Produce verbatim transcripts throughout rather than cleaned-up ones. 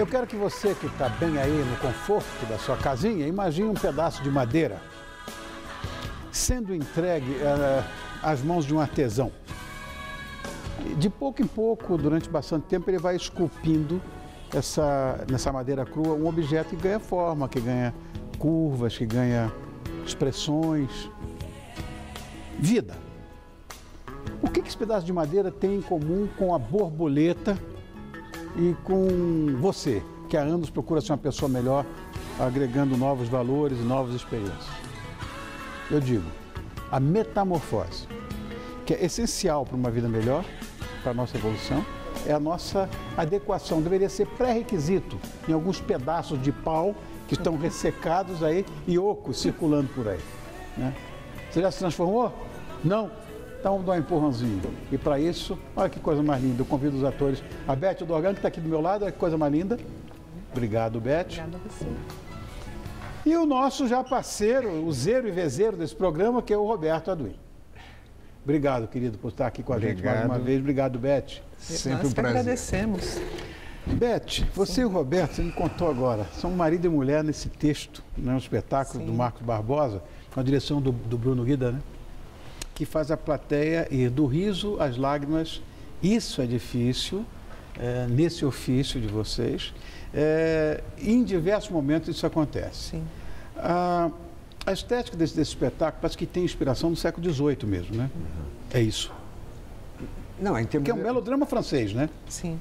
Eu quero que você que está bem aí no conforto da sua casinha, imagine um pedaço de madeira sendo entregue uh, às mãos de um artesão. De pouco em pouco, durante bastante tempo, ele vai esculpindo essa, nessa madeira crua um objeto que ganha forma, que ganha curvas, que ganha expressões, vida. O que esse pedaço de madeira tem em comum com a borboleta e com você, que há anos procura ser uma pessoa melhor, agregando novos valores e novas experiências? Eu digo, a metamorfose, que é essencial para uma vida melhor, para a nossa evolução, é a nossa adequação, deveria ser pré-requisito em alguns pedaços de pau que estão ressecados aí e ocos circulando por aí, né? Você já se transformou? Não? Então vamos dar um empurrãozinho. E para isso, olha que coisa mais linda, eu convido os atores. A Beth Dorgan, que está aqui do meu lado, olha que coisa mais linda. Obrigado, Beth. Obrigada a você. E o nosso já parceiro, o zero e vezeiro desse programa, que é o Roberto Aduim. Obrigado, querido, por estar aqui com a Obrigado. gente mais uma vez. Obrigado, Beth. Sempre Nós um prazer. agradecemos. Beth, você Sim. e o Roberto, você me contou agora, são marido e mulher nesse texto, né, um espetáculo Sim. do Marcos Barbosa, com a direção do, do Bruno Guida, né? Que faz a plateia ir do riso às lágrimas. Isso é difícil, é, nesse ofício de vocês. É, em diversos momentos isso acontece. Sim. A, a estética desse, desse espetáculo parece que tem inspiração do século dezoito mesmo, né? Uhum. É isso. Não, em termos que é um de... melodrama francês, né? Sim.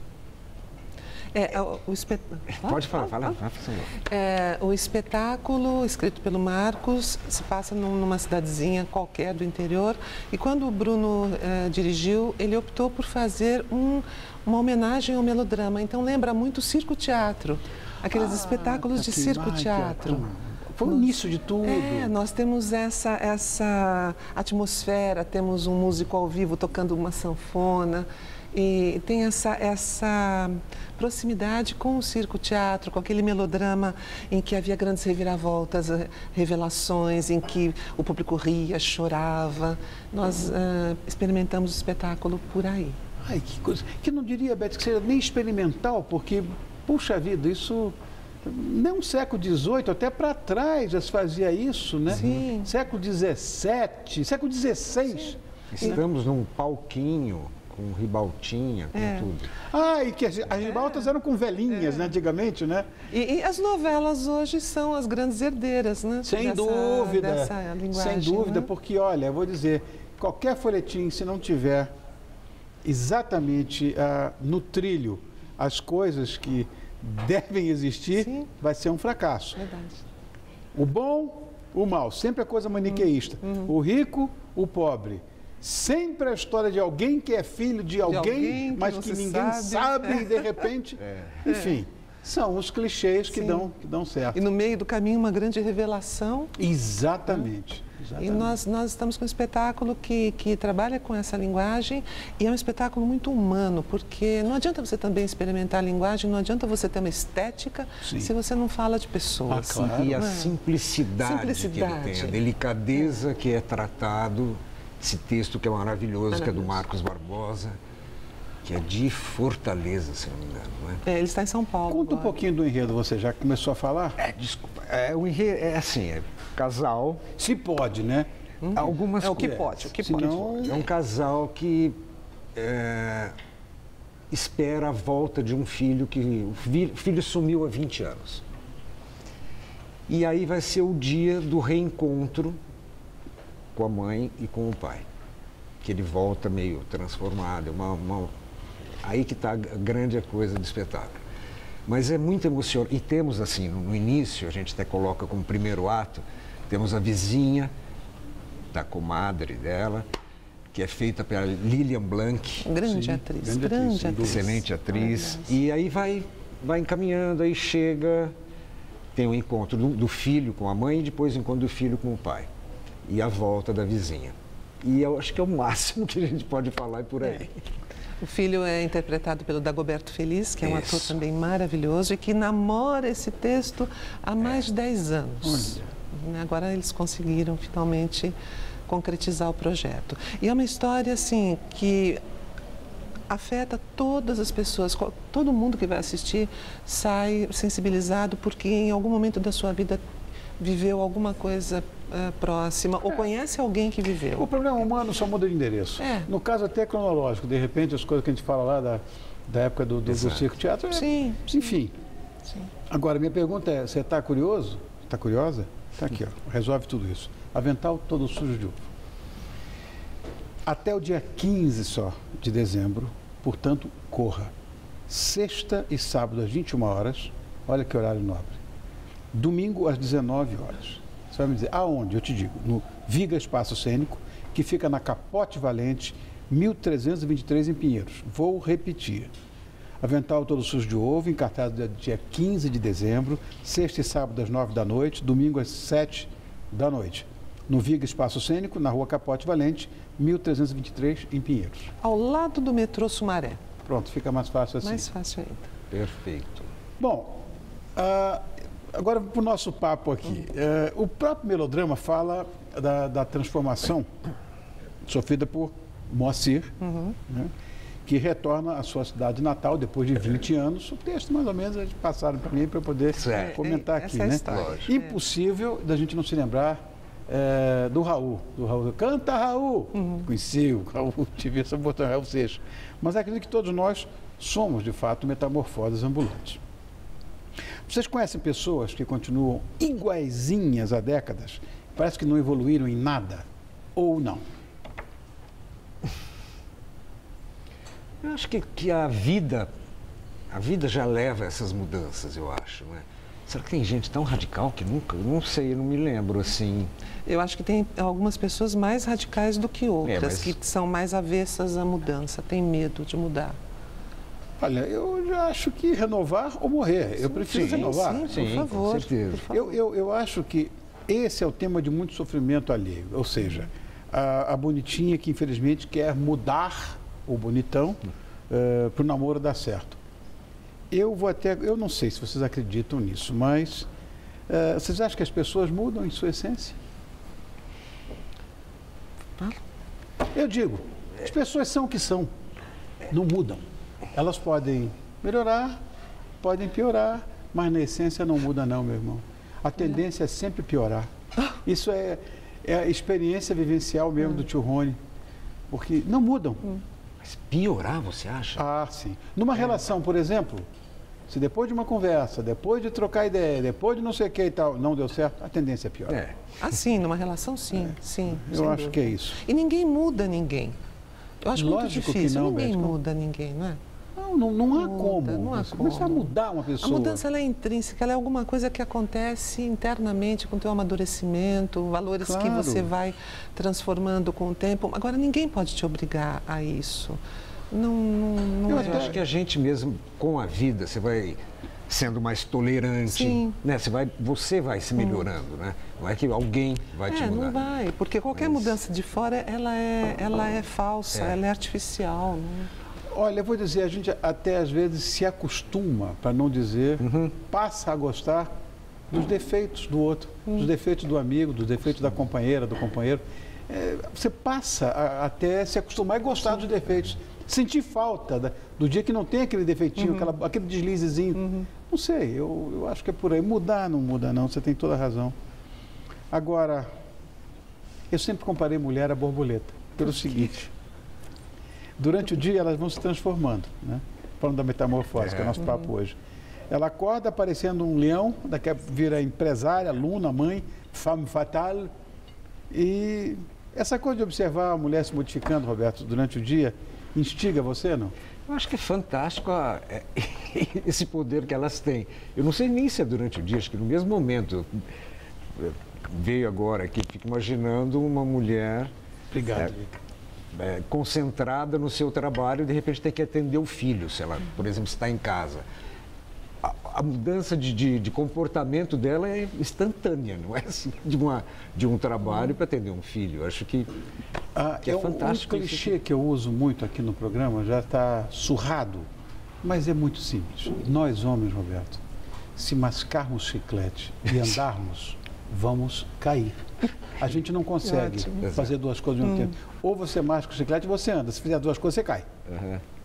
É, o, o espet... Pode falar, fala. fala. É, o espetáculo, escrito pelo Marcos, se passa num, numa cidadezinha qualquer do interior. E quando o Bruno é, dirigiu, ele optou por fazer um, uma homenagem ao melodrama. Então lembra muito circo-teatro, aqueles ah, espetáculos de circo-teatro. Foi o início de tudo. É, nós temos essa, essa atmosfera, temos um músico ao vivo tocando uma sanfona. E tem essa, essa proximidade com o circo-teatro, com aquele melodrama em que havia grandes reviravoltas, revelações, em que o público ria, chorava. Nós uh, experimentamos o espetáculo por aí. Ai, que coisa. Que não diria, Beth, que seja nem experimental, porque, puxa vida, isso... Nem um século dezoito, até para trás já se fazia isso, né? Sim. Século dezessete, século dezesseis. Estamos num palquinho... com ribaltinha, com é. tudo. Ah, e que as, as ribaltas é. eram com velhinhas, é. né, antigamente, né? E, e as novelas hoje são as grandes herdeiras, né? Sem dessa, dúvida, dessa linguagem, sem dúvida, né? porque, olha, eu vou dizer, qualquer folhetim, se não tiver exatamente uh, no trilho as coisas que devem existir, Sim. vai ser um fracasso. Verdade. O bom, o mal, sempre a coisa maniqueísta. Uhum. O rico, o pobre. Sempre a história de alguém que é filho de alguém, de alguém que mas que ninguém sabe, sabe é. e de repente... É. Enfim, são os clichês que dão, que dão certo. E no meio do caminho uma grande revelação. Exatamente. Exatamente. E nós, nós estamos com um espetáculo que, que trabalha com essa linguagem e é um espetáculo muito humano, porque não adianta você também experimentar a linguagem, não adianta você ter uma estética Sim. se você não fala de pessoas. Ah, claro. E a simplicidade, simplicidade que ele tem, a delicadeza é. que é tratado... Esse texto que é maravilhoso, que é do Marcos Barbosa, que é de Fortaleza, se não me engano, não é? É, ele está em São Paulo. Conta agora. um pouquinho do enredo, você já começou a falar? É, desculpa, é, o enredo é assim, é casal... Se pode, né? Hum, Algumas É o que pode, o que pode. É um casal que é, espera a volta de um filho que... O filho sumiu há vinte anos. E aí vai ser o dia do reencontro com a mãe e com o pai, que ele volta meio transformado, uma, uma... aí que está a grande coisa do espetáculo. Mas é muito emocionante, e temos assim, no, no início, a gente até coloca como primeiro ato, temos a vizinha da comadre dela, que é feita pela Lilian Blanc. Grande Sim, atriz, grande, grande atriz. Excelente atriz. Ah, e aí vai, vai encaminhando, aí chega, tem o encontro do, do filho com a mãe e depois o encontro do filho com o pai. E a volta da vizinha. E eu acho que é o máximo que a gente pode falar por aí. É. O filho é interpretado pelo Dagoberto Feliz, que é um Isso. ator também maravilhoso e que namora esse texto há mais é. de dez anos. Olha. Agora eles conseguiram finalmente concretizar o projeto. E é uma história assim que afeta todas as pessoas, todo mundo que vai assistir sai sensibilizado porque em algum momento da sua vida viveu alguma coisa uh, próxima ou é. conhece alguém que viveu. O problema humano só muda de endereço. É. No caso até cronológico, de repente as coisas que a gente fala lá da, da época do, do, do circo teatro, é, sim, enfim. Sim. Agora, minha pergunta é, você está curioso? Está curiosa? Está aqui, ó, resolve tudo isso. Avental todo sujo de uva. Até o dia quinze só de dezembro, portanto, corra. Sexta e sábado às vinte e uma horas, olha que horário nobre. Domingo às dezenove horas. Você vai me dizer, aonde? Eu te digo, no Viga Espaço Cênico, que fica na Capote Valente, mil trezentos e vinte e três em Pinheiros. Vou repetir. Avental todo sujo de ovo, encartado dia quinze de dezembro, sexta e sábado às nove da noite, domingo às sete da noite. No Viga Espaço Cênico, na rua Capote Valente, mil trezentos e vinte e três em Pinheiros. Ao lado do metrô Sumaré. Pronto, fica mais fácil assim. Mais fácil ainda. Perfeito. Bom, uh, agora para o nosso papo aqui. Uh, o próprio melodrama fala da, da transformação sofrida por Moacir, uhum. né, que retorna à sua cidade natal depois de vinte anos. O texto, mais ou menos, eles passaram para mim para eu poder é, comentar é, aqui. Né? É impossível da gente não se lembrar é, do Raul. Do Raul. Canta, Raul! Uhum. Conheci o Raul, tive essa botão Raul Seixas. Mas acredito que todos nós somos, de fato, metamorfoses ambulantes. Vocês conhecem pessoas que continuam iguaizinhas há décadas? Parece que não evoluíram em nada? Ou não? Eu acho que, que a vida, a vida já leva a essas mudanças, eu acho, né? Será que tem gente tão radical que nunca, não sei, eu não me lembro, assim. Eu acho que tem algumas pessoas mais radicais do que outras, é, mas... que são mais avessas à mudança, têm medo de mudar. Olha, eu já acho que renovar ou morrer. Eu prefiro sim, renovar. Sim, sim, por favor. Com certeza. Por favor. Eu, eu, eu acho que esse é o tema de muito sofrimento alheio. Ou seja, a, a bonitinha que infelizmente quer mudar o bonitão uh, para o namoro dar certo. Eu vou até, eu não sei se vocês acreditam nisso, mas uh, vocês acham que as pessoas mudam em sua essência? Eu digo, as pessoas são o que são, não mudam. Elas podem melhorar, podem piorar, mas na essência não muda não, meu irmão. A tendência é sempre piorar. Isso é, é a experiência vivencial mesmo do tio Rony, porque não mudam. Mas piorar, você acha? Ah, sim. Numa é. relação, por exemplo, se depois de uma conversa, depois de trocar ideia, depois de não sei o que e tal, não deu certo, a tendência é pior. É. Ah, sim, numa relação, sim, é. sim. Eu acho dúvida. que é isso. E ninguém muda ninguém. Eu acho Lógico muito difícil. Que não, ninguém Beto. muda ninguém, não é? Não, não, não há muda, como. Não há você como. Você vai mudar uma pessoa. A mudança ela é intrínseca, ela é alguma coisa que acontece internamente com o teu amadurecimento, valores claro. que você vai transformando com o tempo. Agora, ninguém pode te obrigar a isso. Não, não, não Eu é. acho que a gente mesmo, com a vida, você vai sendo mais tolerante, Sim. né? Você vai, você vai se melhorando, né? Não é que alguém vai é, te mudar. Não vai, porque qualquer Mas... mudança de fora, ela é, ela é falsa, é. ela é artificial. Né? Olha, eu vou dizer, a gente até às vezes se acostuma, para não dizer, uhum. passa a gostar dos defeitos do outro, uhum. dos defeitos do amigo, dos defeitos da companheira, do companheiro. É, você passa a, até se acostumar e gostar Sim. dos defeitos. Sentir falta da, do dia que não tem aquele defeitinho, uhum. aquela, aquele deslizezinho. Uhum. Não sei, eu, eu acho que é por aí. Mudar não muda não, você tem toda a razão. Agora, eu sempre comparei mulher a borboleta, pelo seguinte... Durante o dia elas vão se transformando, né? Falando da metamorfose, é. que é o nosso papo hoje. Ela acorda parecendo um leão, daqui a pouco vira empresária, aluna, mãe, femme fatale. E essa coisa de observar a mulher se modificando, Roberto, durante o dia, instiga você, não? Eu acho que é fantástico a, é, esse poder que elas têm. Eu não sei nem se é durante o dia, acho que no mesmo momento. Veio agora aqui, fico imaginando uma mulher... Obrigado, é, É, concentrada no seu trabalho e de repente tem que atender o filho, se ela, por exemplo, está em casa. A, a mudança de, de, de comportamento dela é instantânea, não é assim, de, uma, de um trabalho para atender um filho. Eu acho que, ah, que é, é Um fantástico. clichê que eu uso muito aqui no programa já está surrado, mas é muito simples. Nós, homens, Roberto, se mascarmos chiclete e andarmos, vamos cair. A gente não consegue fazer duas coisas ao mesmo hum. tempo. Ou você masca o chiclete ou você anda. Se fizer duas coisas, você cai. Uhum.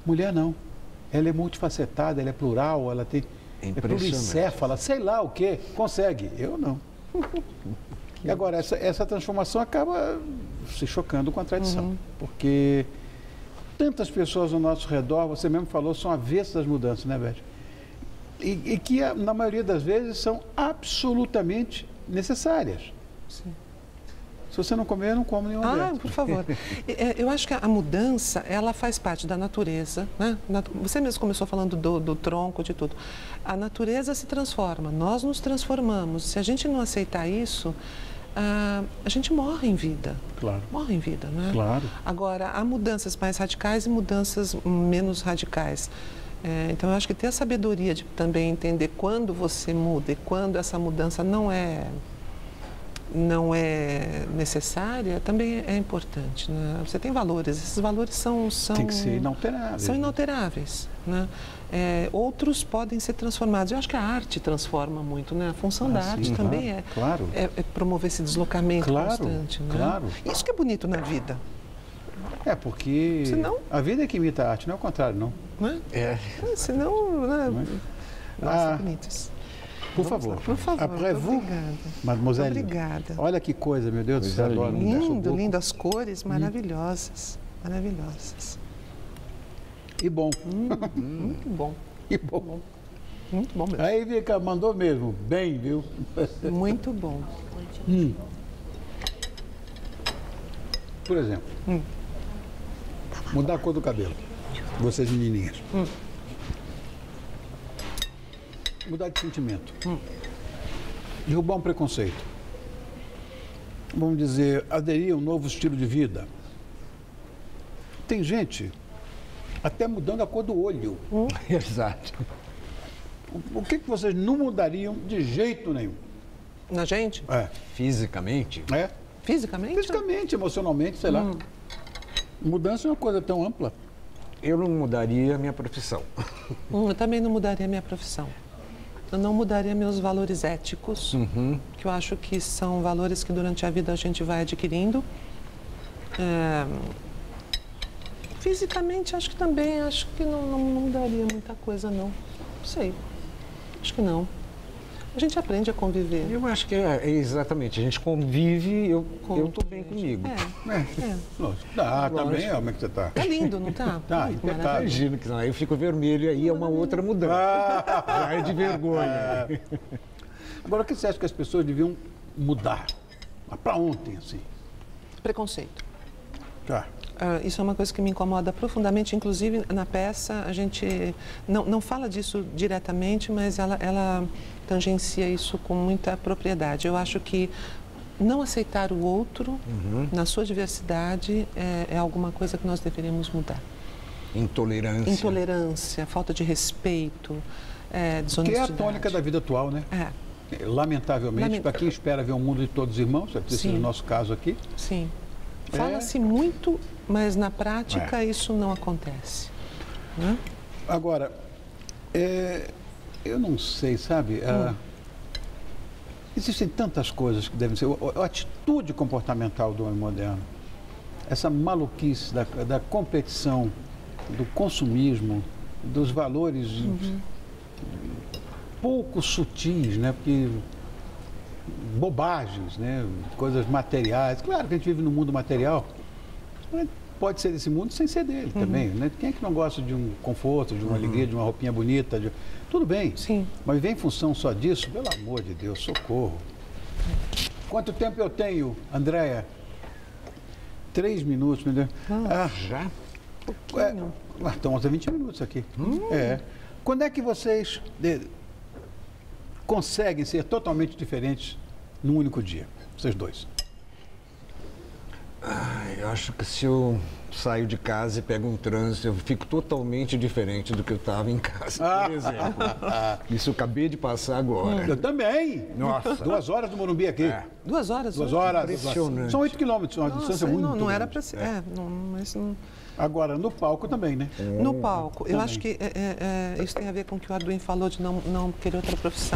Mulher não. Ela é multifacetada, ela é plural, ela tem... É pluricéfala, sei lá o quê. Consegue. Eu não. E agora, essa, essa transformação acaba se chocando com a tradição. Uhum. Porque tantas pessoas ao nosso redor, você mesmo falou, são avessas às mudanças, né, Beth? E, e que, na maioria das vezes, são absolutamente necessárias. Sim. Se você não comer, eu não como nenhuma Ah, dessas. por favor. Eu acho que a mudança, ela faz parte da natureza, né? Você mesmo começou falando do, do tronco, de tudo. A natureza se transforma, nós nos transformamos. Se a gente não aceitar isso, ah, a gente morre em vida. Claro. Morre em vida, né? Claro. Agora, há mudanças mais radicais e mudanças menos radicais. É, então, eu acho que ter a sabedoria de também entender quando você muda e quando essa mudança não é... não é necessária, também é importante. Né? Você tem valores, esses valores são... são tem que ser inalteráveis. São inalteráveis. Né? É, outros podem ser transformados. Eu acho que a arte transforma muito, né? A função ah, da arte sim, também claro, é, claro. É, é promover esse deslocamento claro, constante. Né? Claro. Isso que é bonito na vida. É, porque senão, a vida é que imita a arte, não é o contrário, não. Né? É. É, senão, né? Não é? Nossa, Ah, bonitos. Por Vamos favor. lá, por favor. Après vous, obrigada. mademoiselle. Obrigada. Olha que coisa, meu Deus do céu. Coisa adoro. Lindo, lindo. As cores maravilhosas. Maravilhosas. E bom. Hum, muito bom. E bom. Muito bom mesmo. Aí, Vika, mandou mesmo. Bem, viu? Muito bom. Hum. Por exemplo, Hum. mudar a cor do cabelo. Vocês menininhas. Hum. Mudar de sentimento. Hum. Derrubar um preconceito. Vamos dizer, aderir a um novo estilo de vida. Tem gente até mudando a cor do olho. Hum. Exato. O, o que, que vocês não mudariam de jeito nenhum? Na gente? É. Fisicamente? É. Fisicamente? Fisicamente, emocionalmente, sei lá. Hum. Mudança é uma coisa tão ampla. Eu não mudaria a minha profissão. Hum, eu também não mudaria a minha profissão. Eu não mudaria meus valores éticos, Uhum. que eu acho que são valores que durante a vida a gente vai adquirindo. É... Fisicamente, acho que também, acho que não, não, não mudaria muita coisa, não. Não sei. Acho que não. A gente aprende a conviver. Eu acho que é, é exatamente. A gente convive, eu Convive. estou bem comigo. É, É. é. Lógico. Ah, Lógico. também, como é que você está? É lindo, não tá? Tá, Muito impecável. maravilhoso. Imagino que não, aí eu fico vermelho e aí é uma outra mudança. Ah! Já é de vergonha. Agora, o que você acha que as pessoas deviam mudar? Para ontem, assim. Preconceito. Tá. Ah, isso é uma coisa que me incomoda profundamente, inclusive na peça a gente não, não fala disso diretamente, mas ela, ela tangencia isso com muita propriedade. Eu acho que não aceitar o outro Uhum. na sua diversidade é, é alguma coisa que nós deveríamos mudar. Intolerância. Intolerância, falta de respeito, é, Que é desonestidade. a tônica da vida atual, né? É, Lamentavelmente, Lament- para quem espera ver um mundo de todos irmãos, esse Sim. é o nosso caso aqui. sim. É. Fala-se muito, mas na prática É. isso não acontece. Né? Agora, é, eu não sei, sabe? ah, Hum. existem tantas coisas que devem ser. A, a atitude comportamental do homem moderno, essa maluquice da, da competição, do consumismo, dos valores Uhum. pouco sutis, né? Porque bobagens, né? Coisas materiais. Claro que a gente vive no mundo material, mas pode ser desse mundo sem ser dele Uhum. também. Né? Quem é que não gosta de um conforto, de uma alegria, de uma roupinha bonita? de- Tudo bem. Sim. Mas vem em função só disso? Pelo amor de Deus, socorro. Quanto tempo eu tenho, Andréia? Três minutos, meu Deus. Ah, Já? é, Pouquinho. ah, estão até vinte minutos aqui. É. Quando é que vocês de- conseguem ser totalmente diferentes num único dia? Vocês dois. Ai, eu acho que se eu saio de casa e pego um trânsito, eu fico totalmente diferente do que eu estava em casa, por exemplo. Isso eu acabei de passar agora. Eu também. Nossa. Duas horas do Morumbi aqui. É. Duas horas? Duas hoje? horas. Impressionante. São oito quilômetros, uma Nossa, distância muito não, não era grande. para ser. É, não, mas não. Agora, no palco também, né? No palco, eu também. acho que é, é, é, isso tem a ver com o que o Arduin falou de não, não querer outra profissão.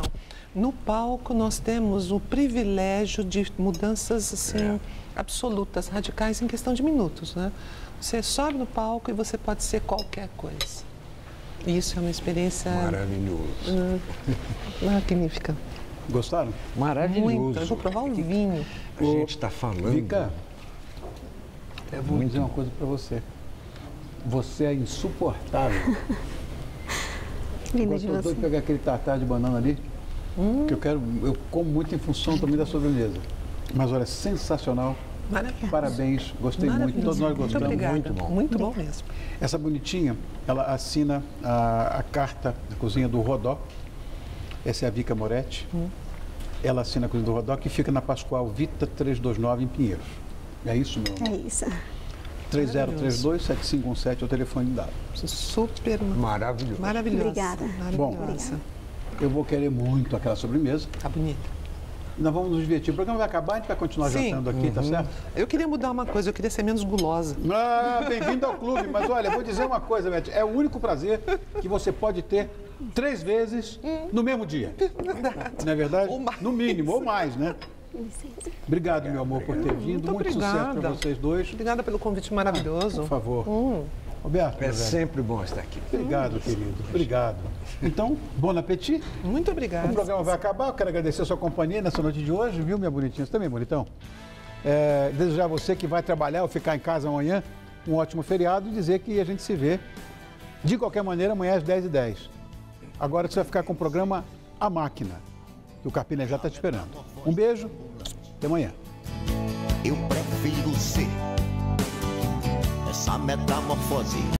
No palco nós temos o privilégio de mudanças assim, é. absolutas, radicais em questão de minutos, né? Você sobe no palco e você pode ser qualquer coisa. E isso é uma experiência... Maravilhoso. Hum, magnífica. Gostaram? Maravilhoso. Muito. Eu vou provar o vinho. A gente está falando... Vika, eu vou dizer uma coisa para você. Você é insuportável. Lindo Agora de eu você. vou pegar aquele tartar de banana ali, hum. que eu quero, eu como muito em função também da sobremesa. Mas olha, sensacional. Maravilhoso. Parabéns, gostei muito, todos nós gostamos. Muito obrigada. Muito bom. Muito bom mesmo. Essa bonitinha, ela assina a, a carta da cozinha do Rodó. Essa é a Vika Moretti. Hum. Ela assina a cozinha do Rodó, que fica na Pascoal Vita trezentos e vinte e nove, em Pinheiros. É isso, meu amor? É isso. três zero três dois, sete cinco um sete é o telefone dado. Super maravilhoso. Maravilhosa. Obrigada. Bom, Maravilhosa. eu vou querer muito aquela sobremesa. Tá bonita. Nós vamos nos divertir. O programa vai acabar, a gente vai continuar Sim. jantando aqui, Uhum. tá certo? Eu queria mudar uma coisa, eu queria ser menos gulosa. Ah, bem-vindo ao clube. Mas olha, eu vou dizer uma coisa, Beth. É o único prazer que você pode ter três vezes no mesmo dia. Verdade. Não é verdade? Ou mais. No mínimo, ou mais, né? Licença. Obrigado, meu amor, por ter vindo. Muito Muito sucesso obrigada. para vocês dois. Obrigada pelo convite maravilhoso. Por favor. Hum. Roberto, É meu velho. sempre bom estar aqui. Obrigado, querido. Obrigado. Então, bom apetite. Muito obrigada. O programa vai acabar. Eu quero agradecer a sua companhia nessa noite de hoje, viu, minha bonitinha? Você também, bonitão? É, desejar a você que vai trabalhar ou ficar em casa amanhã um ótimo feriado e dizer que a gente se vê de qualquer maneira amanhã às dez e dez. Agora você vai ficar com o programa A Máquina, que o Carpina já está te esperando. Um beijo, até amanhã. Eu prefiro ser essa metamorfose